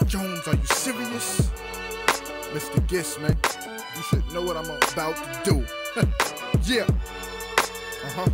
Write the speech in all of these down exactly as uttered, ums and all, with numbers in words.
Jones, are you serious? Mister Gist, man, you should know what I'm about to do. Yeah. Uh-huh.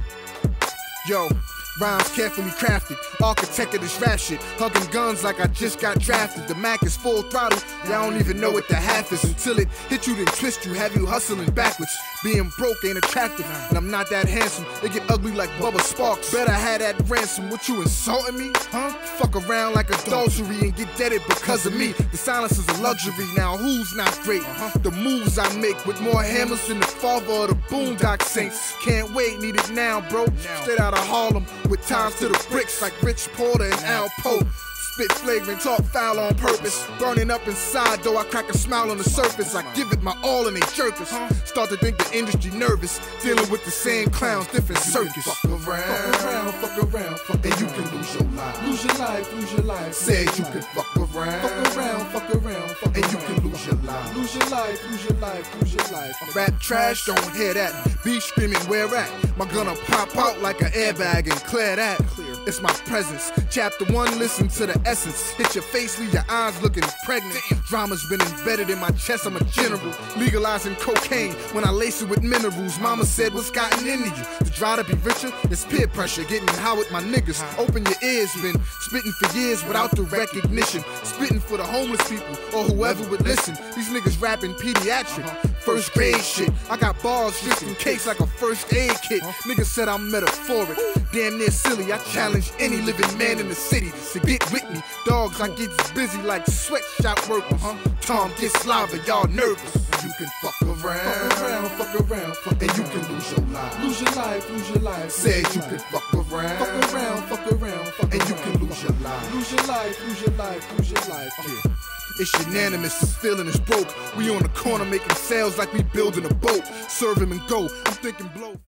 Yo. Rhymes carefully crafted, architect of this rap shit. Hugging guns like I just got drafted. The Mac is full throttle, y'all don't even know what the half is. Until it hit you then twist you, have you hustling backwards. Being broke ain't attractive, and I'm not that handsome. It get ugly like Bubba Sparks. Better have that ransom. What, you insulting me? Huh? Fuck around like adultery and get deaded because of me. The silence is a luxury, now who's not great? Uh-huh. The moves I make with more hammers than the father of the Boondock Saints. Can't wait, need it now, bro. Straight out of Harlem with ties to the bricks like Rich Porter and Al Pope. Spit flagrant, talk foul on purpose. Burning up inside, though I crack a smile on the surface. I give it my all and they jerk us. Start to think the industry nervous, dealing with the same clowns, different circus. Fuck around, fuck around, fuck around, fuck and you can lose your life. Lose your life, lose your life. Said you can fuck around, fuck around, fuck around, fuck and you around. can lose your life. Lose your life, lose your life, lose your life. Rap trash, don't hear that. Be screaming, where at? My gun'll pop out like an airbag and clear that. It's my presence. Chapter one, listen to the essence. Hit your face, leave your eyes looking pregnant. Drama's been embedded in my chest, I'm a general. Legalizing cocaine when I lace it with minerals. Mama said, what's gotten into you? To try to be richer? It's peer pressure, getting high with my niggas. Open your ears, been spitting for years without the recognition. Spitting for the homeless people or whoever would listen. These niggas rapping pediatric. First grade shit. I got bars just in case like a first aid kit. Niggas said I'm metaphoric. Damn near silly. I challenge any living man in the city to get with me. Dogs, I get busy like sweatshop workers. Tom gets slava, y'all nervous. You can fuck around, Fuck around, fuck around, fuck and you around. can lose your life. Lose your life, lose your life. Said you can fuck around, Fuck around, fuck around, fuck and you around. can lose your life. Lose your life, lose your life, lose your life. Yeah. It's unanimous, the feeling is broke. We on the corner making sales like we building a boat. Serve him and go, I'm thinking blow.